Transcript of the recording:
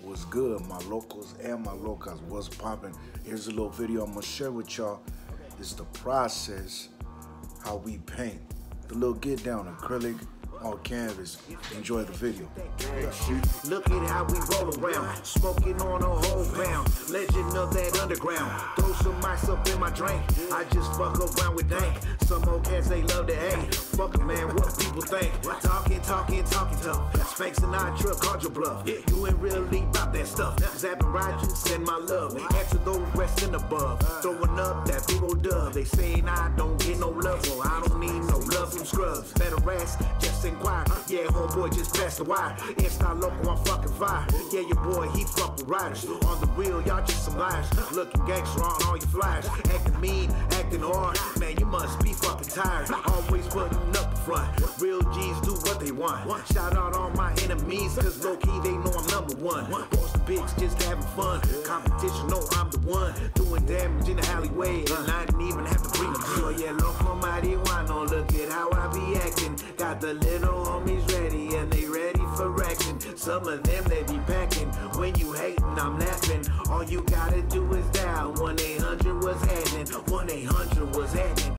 What's good, my locals and my locas? What's poppin'? Here's a little video I'm gonna share with y'all. It's the process, how we paint. The little get down acrylic on canvas. Enjoy the video. Look at how we roll around, smoking on a whole pound. Legend of that underground. Throw some ice up in my drink. I just fuck around with dank. Some old cats they love to hate. Fuck it, man, what people think? Talking tough. Spanks and I truck, called your bluff. You ain't really about that stuff. Zapping Rogers, send my love. Answer those rest and above. Throwing up that big old dove. They saying I don't get no love, well I don't need no love from scrubs. Better rest, just inquire. Yeah, homeboy just passed the wire. Spanky Loco, I'm fucking fire. Yeah, your boy, he fuck with riders. On the wheel, y'all just some liars. Looking gangster on all your flyers. Acting mean, acting hard. Man, you must be fucking tired. Always putting up in front. Real G's do what they want. Shout out all my enemies, cause low key they know I'm number one. Post the pics, just having fun. Competition, know I'm the one. Doing damage in the alleyway, and I didn't even have to bring them. So yeah, loco marijuana, look at how I be acting. Got the little homies ready, and they ready for action. Some of them they be packing. When you hating, I'm laughing. All you gotta do is dial 1-800 what's happening. 1-800 what's happening.